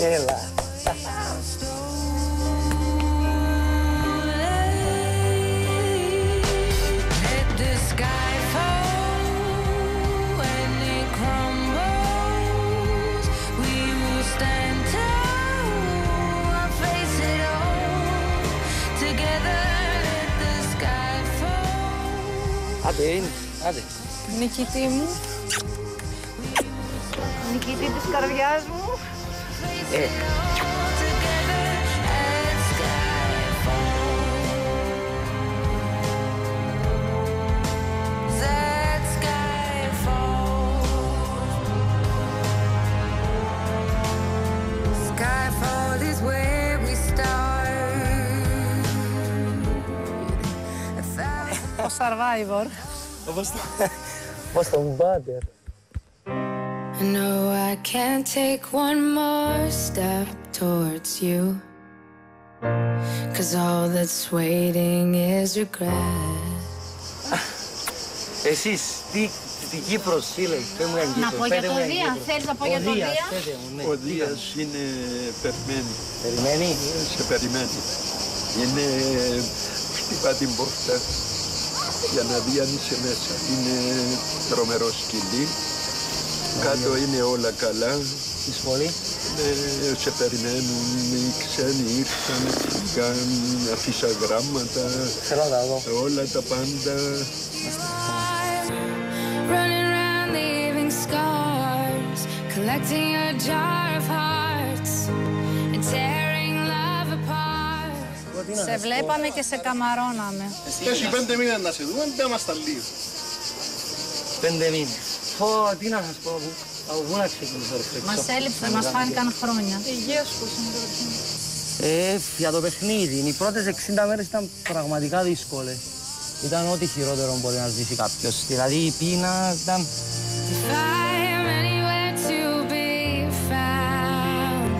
Έλα. Άντε, είναι, άντε. Νικητή μου. Νικητή της καρδιάς μου. Ο Survivor. Πώς τον Butter. No, I can't take one more step towards you, 'cause all that's waiting is regret. Εσείς, τι Κύπρος, φίλε, πες μου για Κύπρο. Να πω για το Δία, θέλεις να πω για το Δία. Ο Δίας είναι περιμένει. Περιμένει. Σε περιμένει. Είναι χτυπά την πόρτα για να δει αν είσαι μέσα. Είναι τρομερό σκυλί. Κάτω είναι όλα καλά. Τι σχολή. Σε περιμένουν, οι ξένοι ήρθαν, φύγαν, αφήσα γράμματα, Θέλω να δω. όλα τα πάντα. Running around leaving scars, collecting a jar of hearts and tearing love apart. Σε βλέπαμε και σε καμαρώναμε. Έχει 5 μήνες να σε δούμε, δεν μας τα λίγο. 5 μήνες. Τι να σας πω, από πού να ξεκινήσω ρε φίλε. Μας έλειψε, μας φάνηκαν χρόνια. Υγεία σου πώς είναι το παιχνίδι. Για το παιχνίδι, οι πρώτες 60 μέρες ήταν πραγματικά δύσκολες. Ήταν ό,τι χειρότερο μπορεί να ζήσει κάποιος. Δηλαδή η πείνα ήταν... If I am anywhere to be found,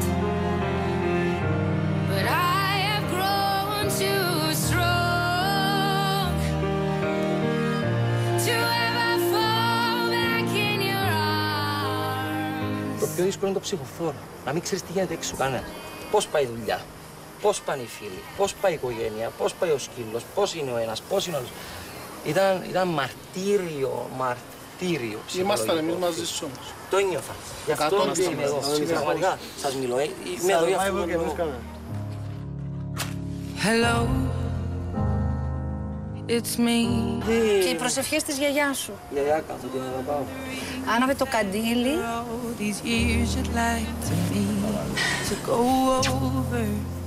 but I have grown too strong to ever fall back in your arms. Το πιο δύσκολο είναι το ψυχοφόρο. Να μην ξέρεις τι γίνεται έξω κανένας. Πώς πάει η δουλειά, πώς πάνε οι φίλοι, πώς πάει η οικογένεια, πώς πάει ο σκύλος, πώς είναι ο ένας, πώς είναι ο άλλος. Ήταν μαρτύριο ψυχολογικό. Ήμασταν εμείς μαζί σου όμως. Το ένιωθα. Γι' αυτό είμαι εδώ. Πραγματικά σας μιλώ. Είμαι εδώ για αυτό το λόγο. Hello, it's me. Και οι προσευχές της γιαγιάς σου. Γιαγιά, κάτω την αγαπάω. Άναβε το καντήλι. These years you'd like to me to go over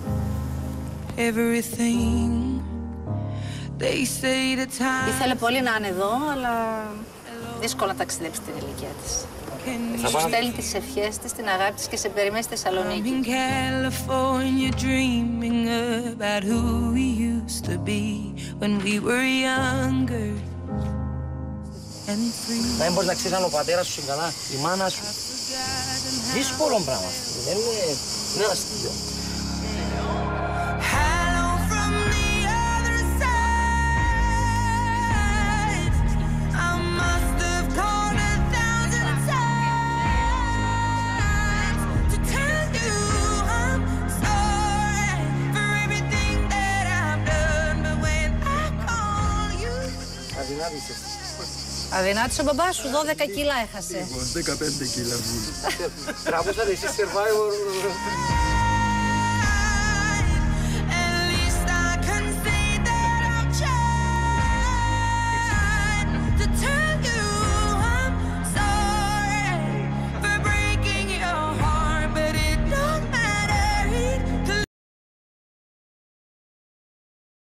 everything. They say the time. Ήθελε πολύ να είναι εδώ, αλλά δύσκολα να ταξιδέψει την ηλικία της. Σου στέλνει τις ευχές της, την αγάπη της και σε περιμένει στη Θεσσαλονίκη. In California dreaming about who we used to be when we were younger and free. Να μην μπορείς να ξέρεις αν ο πατέρας σου είναι καλά, η μάνα σου. Δύσκολο πράγμα. Δεν είναι αστείο. Hello from the other side. I must have called 1,000 times to tell you I'm sorry for everything that I've done. But when I call you. Αδυνάτησες. Αδυνάτησε ο μπαμπάς σου, 12 κιλά έχασε. 15 κιλά μου. Τραβούσατε εσείς Survivor.